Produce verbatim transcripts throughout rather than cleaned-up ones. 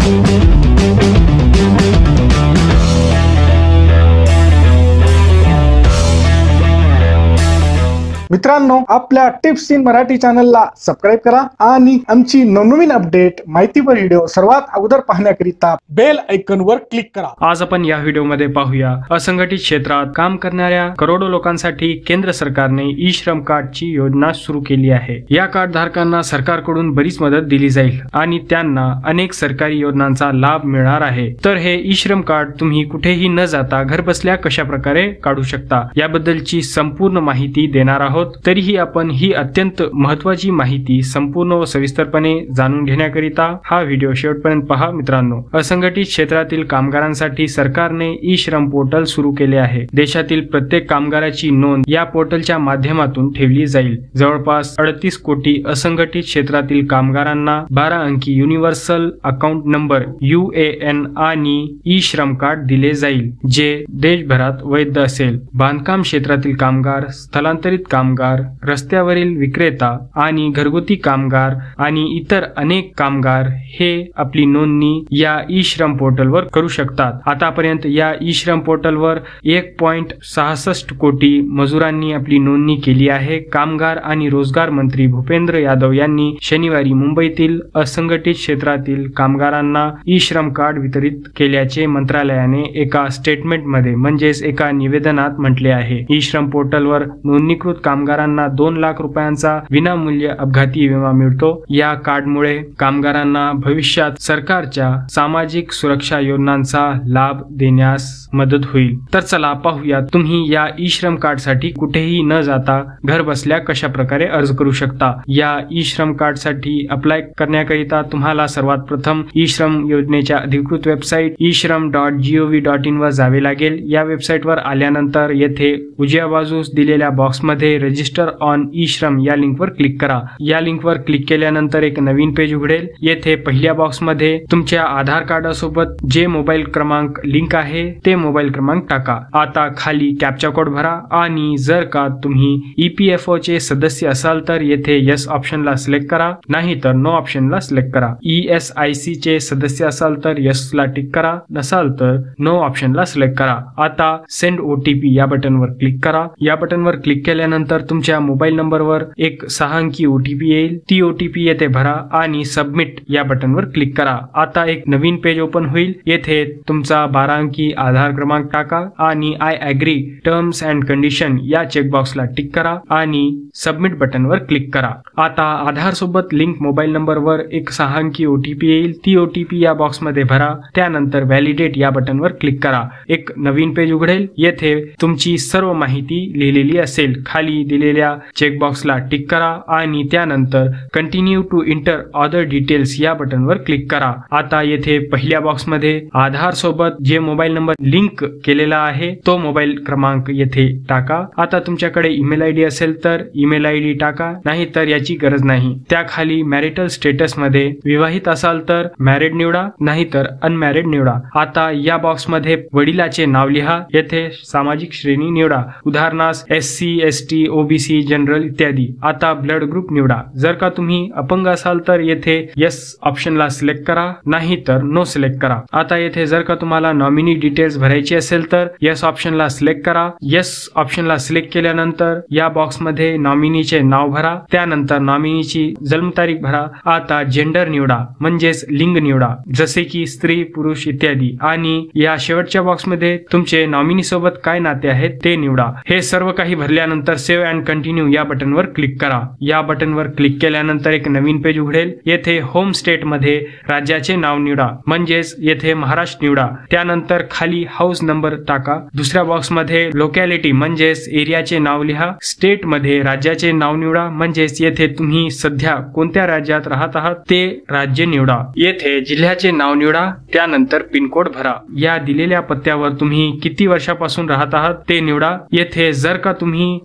मित्रांनो, आपल्या tips in Marathi चॅनलला सबस्क्राइब करा आणि आमची नवनवीन अपडेट माहितीपर व्हिडिओ सर्वात अगोदर पाहण्याकरिता बेल आयकॉन वर क्लिक करा। आज आपण या व्हिडिओमध्ये पाहूया असंघटित क्षेत्रात काम करणाऱ्या करोडो लोकांसाठी केंद्र सरकारने ई श्रम कार्डची योजना सुरू केली आहे। या कार्ड धारकांना सरकारकडून बरीच मदत दिली जाईल आणि त्यांना अनेक सरकारी योजनांचा लाभ मिळणार आहे। तर हे ई श्रम कार्ड तुम्ही कुठेही न जाता घरबसल्या कशा प्रकारे काढू शकता याबद्दलची संपूर्ण माहिती देणार आहोत। तरीही आपण ही अत्यंत महत्त्वाची माहिती संपूर्ण व सविस्तरपणे जाणून घेण्याकरिता हा व्हिडिओ शेवटपर्यंत पहा। मित्रांनो, असंघटित क्षेत्रातील कामगारांसाठी सरकारने ई श्रम पोर्टल सुरू केले आहे। देशातील प्रत्येक कामगाराची नोंद या पोर्टलच्या माध्यमातून ठेवली जाईल। जवळपास अडतीस कोटी असंघटित क्षेत्रातील कामगारांना बारा अंकी universal account number U A N आणि ई श्रम कार्ड दिले जाईल, जे देशभरात वैध असेल। बांधकाम क्षेत्रातील कामगार, स्थलांतरित कामगार, रस्त्यावरील विक्रेता आणि घरगुती कामगार आणि इतर अनेक कामगार हे आपली नोंदणी या ई श्रम पोर्टलवर करू शकतात। आतापर्यंत या ई श्रम पोर्टलवर एक पॉइंट सहासष्ट कोटी मजुरांनी आपली नोंदणी केली आहे। कामगार आणि रोजगार मंत्री भूपेंद्र यादव यांनी शनिवारी मुंबईतील असंघटित क्षेत्रातील कामगारांना ई श्रम कार्ड वितरित केल्याचे मंत्रालयाने एका स्टेटमेंटमध्ये म्हणजेच एका निवेदनात म्हटले आहे। ई श्रम पोर्टलवर नोंदणीकृत कामगारांना दोन लाख रुपयांचा विनामूल्य अपघाती विमा मिळतो। या कार्डमुळे कामगारांना भविष्यात सरकारच्या सामाजिक सुरक्षा योजनांचा लाभ देण्यास मदत होईल। तर चला पाहूया तुम्ही या ई श्रम कार्ड साठी कुठेही न जाता घर बसल्या कशा प्रकारे अर्ज करू शकता। या ई श्रम कार्ड साठी अप्लाय करण्याकरिता तुम्हाला सर्वात प्रथम ई श्रम योजनेच्या अधिकृत website E Shram dot G O V dot in वर जावे लागेल। या वेबसाईट वर आल्यानंतर येथे उजव्या बाजूस दिलेल्या बॉक्समध्ये रजिस्टर ऑन ई श्रम या लिंकवर क्लिक करा। या लिंकवर क्लिक केल्यानंतर एक नवीन पेज उघडेल। येथे पहिल्या बॉक्समध्ये तुमच्या आधार कार्डासोबत जे मोबाईल क्रमांक लिंक आहे ते मोबाईल क्रमांक टाका। आता खाली कॅप्चा कोड भरा आणि जर का तुम्ही ई पी एफ ओ चे सदस्य असाल तर येथे येस ऑप्शनला सिलेक्ट करा, नाही तर नो ऑप्शनला सिलेक्ट करा। ई एस आय सी चे सदस्य असाल तर येस ला टिक करा, नसाल तर नो ऑप्शनला सिलेक्ट करा। आता सेंड ओ टी पी या बटनवर क्लिक करा। या बटनवर क्लिक केल्यानंतर तुमच्या मोबाईल नंबरवर एक सहा अंकी ओ टी पी येईल। ती ओ टी पी येथे भरा आणि सबमिट या बटनवर क्लिक करा। आता एक नवीन पेज ओपन होईल। येथे तुमचा बारा अंकी आधार क्रमांक टाका आणि I agree terms and condition या चेकबॉक्सला टिक करा आणि सबमिट बटनवर क्लिक करा। आता आधार सोबत लिंक मोबाईल नंबरवर एक सहा अंकी ओ टी पी येईल। ती ओ टी पी या बॉक्समध्ये भरा, त्यानंतर व्हॅलिडेट या बटनवर क्लिक करा। एक नवीन पेज उघडेल। येथे तुमची सर्व माहिती लिहिलेली असेल। खाली दिलेल्या चेकबॉक्सला टिक करा आणि त्यानंतर continue to enter other details या बटनवर क्लिक करा। आता येथे पहिल्या बॉक्समध्ये आधार सोबत जे मोबाईल नंबर लिंक केलेला आहे तो मोबाईल क्रमांक येथे टाका। आता तुमच्याकडे ईमेल आयडी असेल तर ईमेल आयडी टाका, नाही तर याची गरज नाही। त्याखाली मॅरिटल स्टेटस मध्ये विवाहित असाल तर मॅरिड निवडा, नाही तर अनमॅरिड निवडा। आता या बॉक्समध्ये वडिलाचे नाव लिहा। येथे सामाजिक श्रेणी निवडा, उदाहरणार्थ S C S T O B C general इत्यादी। आता ब्लड ग्रुप निवडा। जर का तुम्ही अपंग असाल तर येथे येस ऑप्शनला सिलेक्ट करा, नाही तर नो सिलेक्ट करा। आता येथे जर का तुम्हाला नॉमिनी डिटेल्स भरायची असेल तर येस ऑप्शनला सिलेक्ट करा। येस ऑप्शनला सिलेक्ट केल्यानंतर या बॉक्समध्ये नॉमिनीचे नाव भरा, त्यानंतर नॉमिनीची जन्मतारीख भरा। आता जेंडर निवडा म्हणजेच लिंग निवडा, जसे की स्त्री पुरुष इत्यादी, आणि या शेवटच्या बॉक्समध्ये तुमचे नॉमिनी सोबत काय नाते आहेत ते निवडा। हे सर्व काही भरल्यानंतर सेव्ह अँड कंटिन्यू या बटनवर क्लिक करा। या बटनवर क्लिक केल्यानंतर एक नवीन पेज उघडेल। येथे होम स्टेट मध्ये राज्याचे नाव निवडा, म्हणजेच येथे महाराष्ट्र निवडा। त्यानंतर खाली हाऊस नंबर टाका। दुसऱ्या बॉक्स मध्ये लोकॅलिटी म्हणजेच एरियाचे नाव लिहा। स्टेट मध्ये राज्याचे नाव निवडा, म्हणजेच येथे तुम्ही सध्या कोणत्या राज्यात राहत आहात ते राज्य निवडा। येथे जिल्ह्याचे नाव निवडा, त्यानंतर पिनकोड भरा। या दिलेल्या पत्त्यावर तुम्ही किती वर्षापासून राहत आहात ते निवडा। येथे जर का तुम्ही स्थलांतरित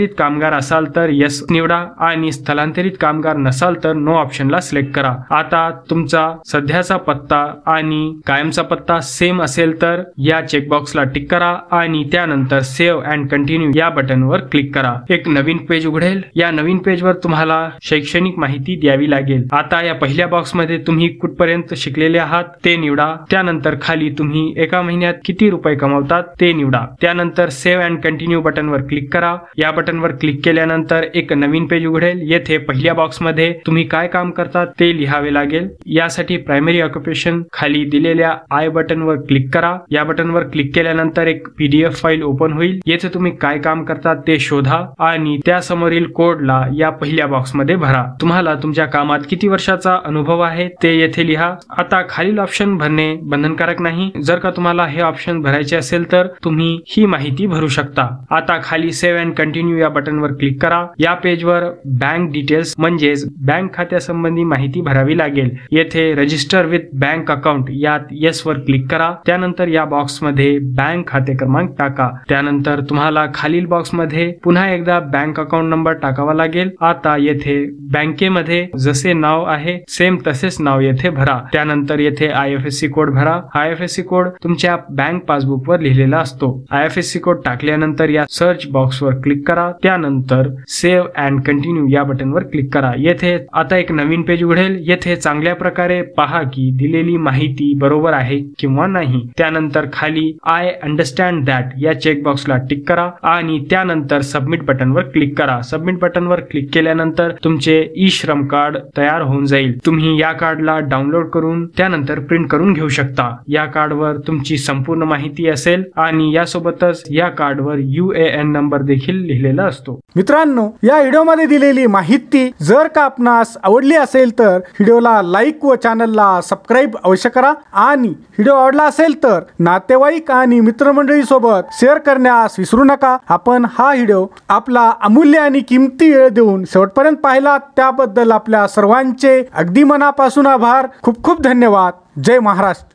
स्थलांतरित कामगार असाल तर यस निवडा आणि स्थलांतरित कामगार नसाल तर नो ऑप्शनला सिलेक्ट करा. आता तुमचा सध्याचा पत्ता आणि कायमचा पत्ता सेम असेल तर या चेकबॉक्सला टिक करा आणि त्यानंतर सेव्ह अँड कंटिन्यू या बटनवर क्लिक करा. एक नवीन पेज उघडेल. या नवीन पेजवर तुम्हाला शैक्षणिक माहिती द्यावी लागेल. आता या पहिल्या बॉक्समध्ये तुम्ही कुठपर्यंत शिकलेले आहात ते निवडा. त्यानंतर खाली तुम्ही एका महिन्यात किती रुपये कमवतात ते निवडा. त्यानंतर सेव्ह अँड कंटिन्यू बटनवर क्लिक करा. या बटनवर क्लिक केल्यानंतर एक नवीन पेज उघडेल. येथे पहिल्या बॉक्समध्ये तुम्ही काय काम करतात ते लिहावे लागेल. यासाठी प्रायमरी ऑक्युपेशन खाली दिलेल्या आय बटनवर क्लिक करा. या बटनवर क्लिक केल्यानंतर एक पीडीएफ फाईल ओपन होईल. येथे तुम्ही काय काम करतात ते शोधा आणि त्या समोरील कोडला या पहिल्या बॉक्समध्ये भरा. तुम्हाला तुमच्या कामात किती वर्षाचा अनुभव आहे ते येथे लिहा. आता खालील ऑप्शन भरणे बंधनकारक नाही. जर का तुम्हाला हे ऑप्शन भरायचे असेल तर तुम्ही ही माहिती भरू शकता. आता खाली सेव्ह अँड कंटिन्यू या बटनवर क्लिक करा. या पेजवर बँक डिटेल्स म्हणजेच बँक खात्यासंबंधी माहिती भरावी लागेल. येथे रजिस्टर विथ बँक अकाउंट यात येस वर क्लिक करा. त्यानंतर या बॉक्समध्ये बँक खाते क्रमांक टाका. त्यानंतर तुम्हाला खालील बॉक्समध्ये पुन्हा एकदा बँक अकाउंट नंबर टाकावा लागेल. आता येथे बँकेमध्ये जसे नाव आहे सेम तसेच नाव येथे भरा. त्यानंतर येथे I F S C code भरा. I F S C code तुमच्या बँक पासबुक वर लिहिलेला असतो. I F S C code टाकल्यानंतर या सर्च बॉक्सवर क्लिक करा. त्यानंतर सेव्ह अँड कंटिन्यू या बटनवर क्लिक करा. येथे आता एक नवीन पेज उघडेल. येथे चांगल्या प्रकारे पहा की दिलेली माहिती बरोबर आहे किंवा नाही. त्यानंतर खाली आय अंडरस्टँड दॅट या चेकबॉक्सला टिक करा आणि त्यानंतर सबमिट बटनवर क्लिक करा. सबमिट बटनवर क्लिक केल्यानंतर तुमचे ई श्रम कार्ड तयार होऊन जाईल. तुम्ही या कार्डला डाउनलोड करून त्यानंतर प्रिंट करून घेऊ शकता. या कार्डवर तुमची संपूर्ण माहिती असेल आणि यासोबतच या कार्डवर यू ए एन नंबर देखील लिहिलेला असतो. मित्रांनो, या व्हिडिओमध्ये दिलेली माहिती जर का आपणास आवडली असेल तर व्हिडिओला लाईक व चॅनलला सबस्क्राईब अवश्य करा आणि व्हिडिओ आवडला असेल तर नातेवाईक आणि मित्रमंडळी सोबत शेअर करण्यास विसरू नका. आपण हा व्हिडिओ आपला अमूल्य आणि किमती वेळ देऊन शेवटपर्यंत पाहिला त्याबद्दल आपल्या सर्वांचे अगदी मनापासून आभार. खूप खूप धन्यवाद. जय महाराष्ट्र.